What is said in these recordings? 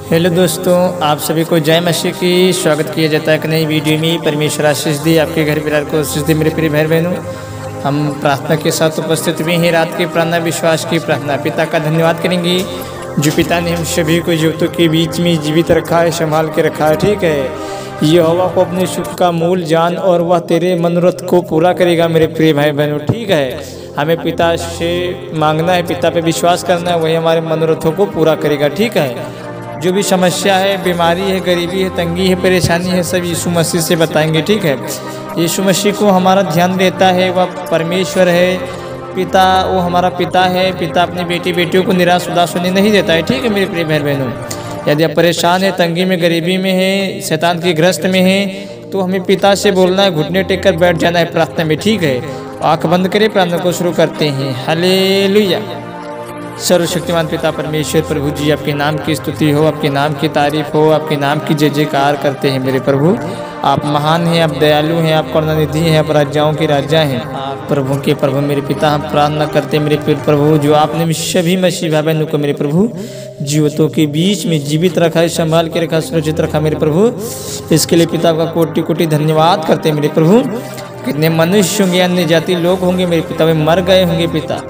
Hello दोस्तों, आप सभी को जय मसीह की स्वागत किया जाता है एक नई वीडियो में। परमेश्वर आशीष दी आपके घर परिवार को आशीष दी। मेरे प्रिय भाई बहनों, हम प्रार्थना के साथ उपस्थित हुए हैं। रात की प्रार्थना विश्वास की प्रार्थना। पिता का धन्यवाद करेंगे जो पिता ने हम सभी को जीवितों के बीच में जीवित रखा है, संभाल के रखा है। ठीक है, यहोवा को अपने सुख का मूल जान और वह तेरे मनोरथ को पूरा करेगा। मेरे प्रिय भाई बहनों, ठीक है, हमें पिता से मांगना है, पिता पे विश्वास करना है, वही हमारे मनोरथों को पूरा करेगा। ठीक है, जो भी समस्या है, बीमारी है, गरीबी है, तंगी है, परेशानी है, सब यीशु मसीह से बताएंगे। ठीक है, यीशु मसीह को हमारा ध्यान देता है, वह परमेश्वर है, पिता, वो हमारा पिता है। पिता अपनी बेटी बेटियों को निराश उदास होने नहीं देता है। ठीक है मेरे प्रिय भाई बहनों, यदि आप परेशान है, तंगी में, गरीबी में है, शैतान की ग्रस्त में है, तो हमें पिता से बोलना है, घुटने टेक कर बैठ जाना है प्रार्थना में। ठीक है, आँख बंद करें, प्रार्थना को शुरू करते हैं। हालेलुया। सर्वशक्तिमान पिता परमेश्वर प्रभु जी, आपके नाम की स्तुति हो, आपके नाम की तारीफ हो, आपके नाम की जय जयकार करते हैं। मेरे प्रभु, आप महान हैं, आप दयालु हैं, आप करुणानिधि हैं, आप राजाओं के राजा हैं, आप प्रभु के प्रभु। मेरे पिता, हम प्रार्थना करते हैं मेरे प्रभु, जो आपने सभी मसीह भाई बहनों को मेरे प्रभु जीवितों के बीच में जीवित रखा है, संभाल के रखा, सुरक्षित रखा। मेरे प्रभु, इसके लिए पिता का कोटि कोटि धन्यवाद करते हैं। मेरे प्रभु, कितने मनुष्य होंगे, अन्य जाति लोग होंगे मेरे पिता, वे मर गए होंगे पिता,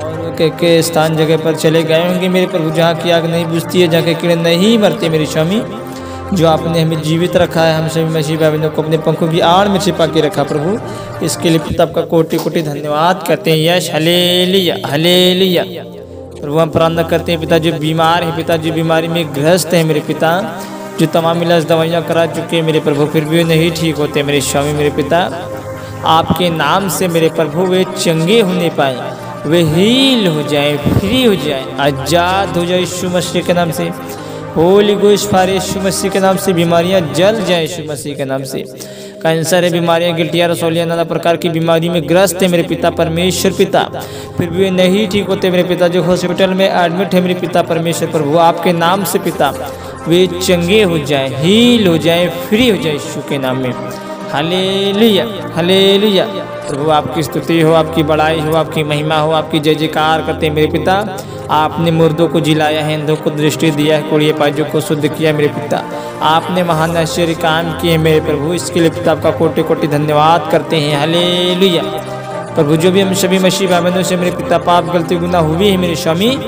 के स्थान जगह पर चले गए होंगे मेरे प्रभु, जहाँ की आग नहीं बुझती है, जहाँ के कीड़े नहीं मरते। मेरे स्वामी, जो आपने हमें जीवित रखा है, हम सभी मसीह भाई बहनों को अपने पंखों की आड़ में छिपा के रखा प्रभु, इसके लिए पिता आपका कोटि कोटि धन्यवाद करते हैं। यश हालेलुया, हालेलुया। प्रभु, हम प्रार्थना करते हैं पिता, जो बीमार है पिता, जो बीमारी में ग्रस्त है मेरे पिता, जो तमाम इलाज दवाइयाँ करा चुके हैं मेरे प्रभु, फिर भी नहीं ठीक होते मेरे स्वामी। मेरे पिता, आपके नाम से मेरे प्रभु वे चंगे होने पाए, वे हील हो जाए, फ्री हो जाए, आज़ाद हो जाए यीशु मसीह के नाम से। होली गोस्ट फायर यीशु मसीह के नाम से। बीमारियां जल जाए यीशु मसीह के नाम से। कैंसर है, बीमारियां, गिल्टिया, रसोलिया, नाना प्रकार की बीमारी में ग्रस्त है मेरे पिता परमेश्वर पिता, फिर भी वे नहीं ठीक होते मेरे पिता, जो हॉस्पिटल में एडमिट है मेरे पिता परमेश्वर प्रभु, आपके नाम से पिता वे चंगे हो जाए, हील हो जाए, फ्री हो जाए यीशु के नाम में। Hallelujah, hallelujah. प्रभु, आपकी स्तुति हो, आपकी बड़ाई हो, आपकी महिमा हो, आपकी जय जयकार करते हैं मेरे पिता। आपने मुर्दों को जिलाया है, अंधों को दृष्टि दिया है, कोड़िए पाजों को शुद्ध किया मेरे पिता। आपने महान आश्चर्य काम किए मेरे प्रभु, इसके लिए पिता आपका कोटि कोटि धन्यवाद करते हैं। हालेलुया। प्रभु, जो भी हम सभी मसीह भाई बहनों से मेरे पिता पाप गलती गुनाह हुई है मेरे स्वामी,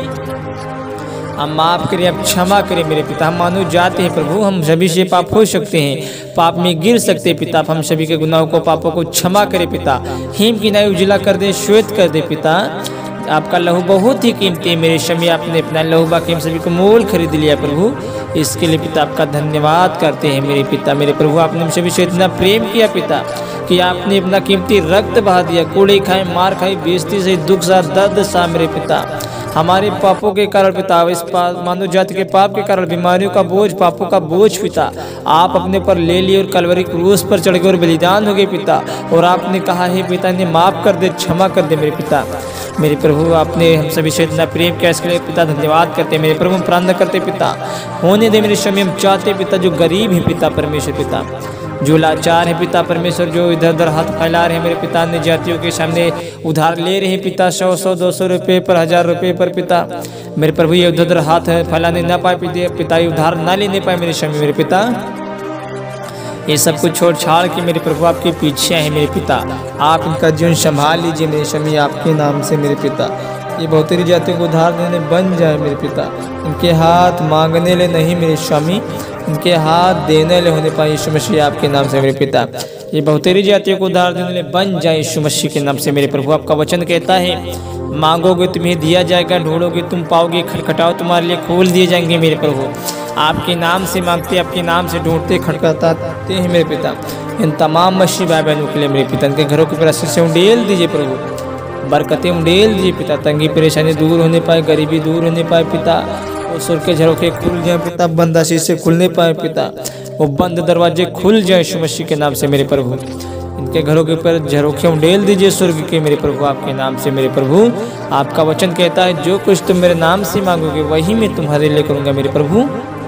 हम माफ़ करें, अब क्षमा करें मेरे पिता। हम मानव जाते हैं प्रभु, हम सभी से पाप हो सकते हैं, पाप में गिर सकते हैं पिता, हम सभी के गुनाहों को, पापों को क्षमा करें पिता। हिम की नाई उजला कर दे, श्वेत कर दे पिता। आपका लहू बहुत ही कीमती है मेरे स्वामी, आपने अपना लहू बाकी हम सभी को मोल खरीद लिया प्रभु, इसके लिए पिता आपका धन्यवाद करते हैं मेरे पिता। मेरे प्रभु, आपने हम सभी से इतना प्रेम किया पिता कि आपने अपना कीमती रक्त बहा दिया, कोड़े खाए, मार खाई, बेइज्जती से, दुख सा, दर्द सा मेरे पिता, हमारे पापों के कारण पिता, इस मानव जाति के पाप के कारण, बीमारियों का बोझ, पापों का बोझ पिता आप अपने ऊपर ले लिए और कलवरी क्रूस पर चढ़ गए और बलिदान हो गए पिता, और आपने कहा है पिता ने माफ़ कर दे, क्षमा कर दे मेरे पिता। मेरे प्रभु, आपने हम सभी से इतना प्रेम किया, इसके लिए पिता धन्यवाद करते हैं मेरे प्रभु। हम प्रार्थना करते पिता, होने दे मेरे समय, हम चाहते पिता, जो गरीब है पिता परमेश्वर पिता, जो लाचार है पिता परमेश्वर, जो इधर उधर हाथ फैला रहे हैं मेरे पिता, अन्य जातियों के सामने उधार ले रहे हैं पिता, 100 200 रुपये पर, 1000 रुपये पर पिता, मेरे प्रभु ये उधर उधर हाथ फैलाने ना पाए पिता, ये उधार ना लेने पाए मेरे स्वामी। मेरे पिता, ये सब कुछ छोड़ छाड़ के मेरे प्रभु आपके पीछे हैं मेरे पिता, आप इनका जीवन संभाल लीजिए मेरे स्वामी, आपके नाम से मेरे पिता। ये बहुतेरी जातियों को उधार देने बन जाए मेरे पिता, इनके हाथ मांगने ले नहीं मेरे स्वामी, इनके हाथ देने ले होने पाए यीशु मसीह आपके नाम से मेरे पिता। ये बहुतेरी जातियों को उधार देने ले बन जाए यीशु मसीह के नाम से मेरे प्रभु। आपका वचन कहता है, मांगोगे तुम्हें दिया जाएगा, ढूंढोगे तुम पाओगे, खटखटाओ तुम्हारे लिए खोल दिए जाएंगे मेरे प्रभु। आपके नाम से मांगते, आपके नाम से ढूंढते, खटखटाते हैं मेरे पिता। इन तमाम मसीह भाई बहनों के लिए मेरे पिता, इनके घरों के ऊपर से उंडेल दीजिए प्रभु, बरकतें उंडेल दीजिए पिता, तंगी परेशानी दूर होने पाए, गरीबी दूर होने पाए पिता, वो सुर के झरोखे खुल जाए पिता, बंद आशीष खुलने पाए पिता, वो बंद दरवाजे खुल जाए यीशु मसीह के नाम से मेरे प्रभु। इनके घरों के ऊपर झरोखे उंडेल दीजिए स्वर्ग के मेरे प्रभु, आपके नाम से मेरे प्रभु। आपका वचन कहता है, जो कुछ तुम मेरे नाम से मांगोगे वही मैं तुम्हारे लिए करूँगा मेरे प्रभु।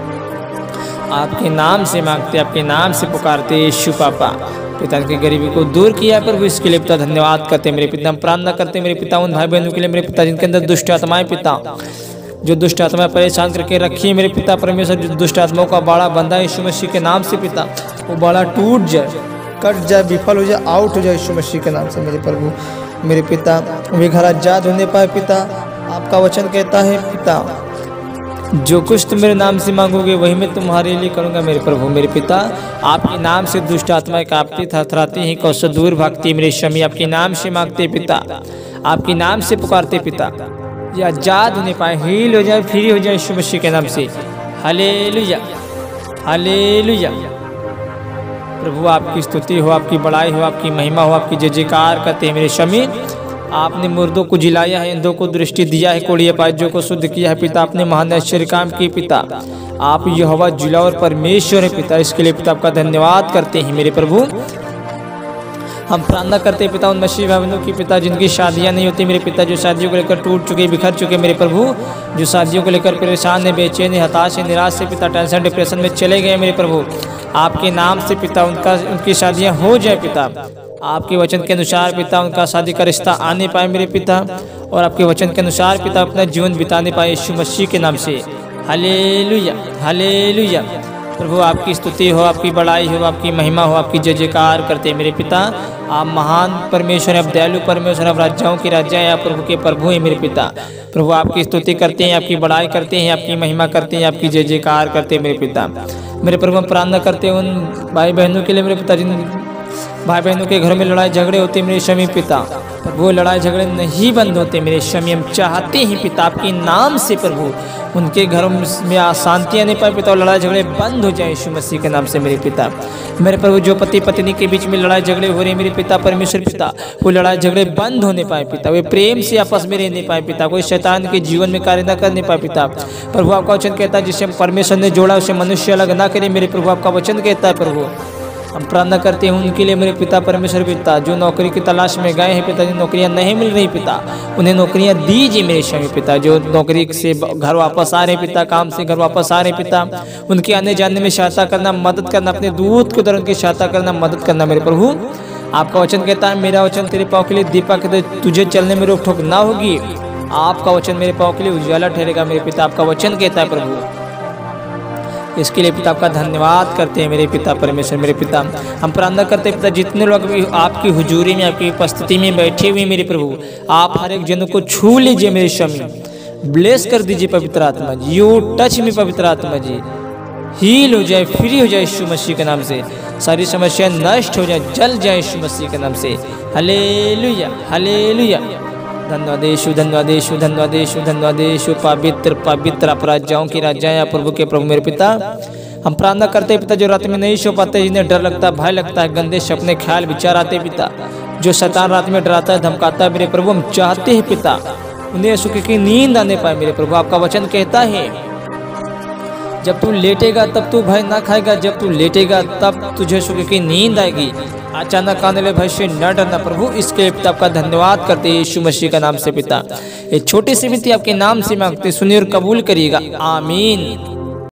आपके नाम से मांगते, आपके नाम से पुकारते यीशु पापा, पिता की गरीबी को दूर किया प्रभु, इसके लिए पिता धन्यवाद करते मेरे पिता। हम प्रार्थना करते मेरे पिता उन भाई बहनों के लिए मेरे पिता जिनके अंदर दुष्ट आत्माएं पिता जो दुष्ट आत्मा परेशान करके रखी है मेरे पिता परमेश्वर, जो दुष्ट आत्माओं का बाड़ा बंधा है यीशु मसीह के नाम से पिता, वो बाड़ा टूट जाए, कट जाए, विफल हो जाए, आउट हो जाए यीशु मसीह के नाम से मेरे प्रभु मेरे पिता। वे घर आजाद होने पाए पिता। आपका वचन कहता है पिता, जो कुछ तुम मेरे नाम से मांगोगे वही मैं तुम्हारे लिए करूँगा मेरे प्रभु मेरे पिता। आपके नाम से दुष्ट आत्माएं कांपती थरथराती हैं, कौशल दूर भागती मेरे शमी, आपके नाम से मांगते पिता, आपके नाम से पुकारते पिता, ये आजाद होने पाए, हील हो जाए, फ्री हो जाए यीशु मसीह के नाम से। Hallelujah hallelujah. प्रभु आपकी स्तुति हो, आपकी बड़ाई हो, आपकी महिमा हो, आपकी जय जयकार करते हैं मेरे शमी। आपने मुर्दों को जिलाया है, अंधों को दृष्टि दिया है, कोढ़ी अपाहिजों को शुद्ध किया है पिता। आपने महान आश्चर्य काम किए पिता। आप यहोवा जिला और परमेश्वर है पिता। इसके लिए पिता आपका धन्यवाद करते हैं मेरे प्रभु। हम प्रार्थना करते हैं पिता उन मसीह भाई बहनों की पिता जिनकी शादियां नहीं होती मेरे पिता, जो शादियों को लेकर टूट चुके, बिखर चुके मेरे प्रभु, जो शादियों को लेकर परेशान है, बेचैन है, हताश है, निराश है पिता, टेंशन डिप्रेशन में चले गए मेरे प्रभु, आपके नाम से पिता उनकी शादियां हो जाए पिता। आपके वचन के अनुसार पिता उनका शादी का रिश्ता आने पाए मेरे पिता, और आपके वचन के अनुसार पिता अपना जीवन बिताने पाए यीशु मसीह के नाम से। Hallelujah hallelujah. प्रभु आपकी स्तुति हो, आपकी बड़ाई हो, आपकी महिमा हो, आपकी जय जयकार करते हैं मेरे पिता। आप महान परमेश्वर हैं, आप दयालु परमेश्वर, आप राजाओं की राजा हैं, आप प्रभु के प्रभु हैं मेरे पिता। प्रभु आपकी स्तुति करते हैं, आपकी बड़ाई करते हैं, आपकी महिमा करते हैं, आपकी जय जयकार करते हैं मेरे पिता। मेरे प्रभु हम प्रार्थना करते हैं उन भाई बहनों के लिए मेरे पिता, जिन भाई बहनों के घरों में लड़ाई झगड़े होते मेरे शमी पिता, वो लड़ाई झगड़े नहीं बंद होते मेरे शमी। हम चाहते हैं पिता आपके नाम से प्रभु उनके घरों में अशांतियाँ नहीं पाए पिता, और लड़ाई झगड़े बंद हो जाए यीशु मसीह के नाम से मेरे पिता। मेरे प्रभु जो पति पत्नी के बीच में लड़ाई झगड़े हो रहे मेरे पिता परमेश्वर पिता, वो लड़ाई झगड़े बंद होने पाए पिता, वे प्रेम से आपस में रहने पाए पिता, कोई शैतान के जीवन में कार्य न करने पाए पिता। प्रभु आपका वचन कहता है जिसे परमेश्वर ने जोड़ा उसे मनुष्य अलग ना करे मेरे प्रभु, आपका वचन कहता है प्रभु। हम प्रार्थना करते हैं उनके लिए मेरे पिता परमेश्वर पिता, जो नौकरी की तलाश में गए हैं पिता, जिन नौकरियां नहीं मिल रही पिता, उन्हें नौकरियां दीजिए मेरे शमी पिता। जो नौकरी से घर वापस आ रहे हैं पिता, काम से घर वापस आ रहे हैं पिता, उनके आने जाने में सहायता करना, मदद करना, अपने दूत के द्वारा उनकी सहायता करना, मदद करना मेरे प्रभु। आपका वचन कहता है मेरा वचन तेरे पाँव के लिए दीपक है, तुझे चलने में रोक ठोक ना होगी। आपका वचन मेरे पाँव के लिए उजाला ठहरेगा मेरे पिता, आपका वचन कहता है प्रभु। इसके लिए पिता आपका धन्यवाद करते हैं मेरे पिता परमेश्वर मेरे पिता। हम प्रार्थना करते हैं पिता जितने लोग आपकी हुजूरी में, आपकी उपस्थिति में बैठे हुए मेरे प्रभु, आप हर एक जनों को छू लीजिए मेरे शमी, ब्लेस कर दीजिए पवित्र आत्मा जी, यू टच में पवित्र आत्मा जी, हील हो जाए, फ्री हो जाए यीशु मसीह के नाम से, सारी समस्या नष्ट हो जाए, जल जाए यीशु मसीह के नाम से। Hallelujah hallelujah. धन्यवाद यीशु, धन्यवाद यीशु, धन्यवाद यीशु, धन्यवाद यीशु। पवित्र पवित्र आप राजाओं की राजा है, प्रभु के प्रभु मेरे पिता। हम प्रार्थना करते हैं पिता जो रात में नहीं सो पाते, जिन्हें डर लगता है, भय लगता है, गंदे सपने ख्याल विचार आते पिता, जो शैतान रात में डराता है, धमकाता है मेरे प्रभु, हम चाहते हैं पिता उन्हें सुख की नींद आने पाए मेरे प्रभु। आपका वचन कहता है जब तू लेटेगा तब तू भय ना खाएगा, जब तू लेटेगा तब तुझे सुख की नींद आएगी, अचानक आने वाले भय से न डरना प्रभु। इसके पिता आपका धन्यवाद करते हैं यीशु मसीह का नाम से पिता। एक छोटी सी विनती आपके नाम से मांगते, सुनिए और कबूल करिएगा, आमीन।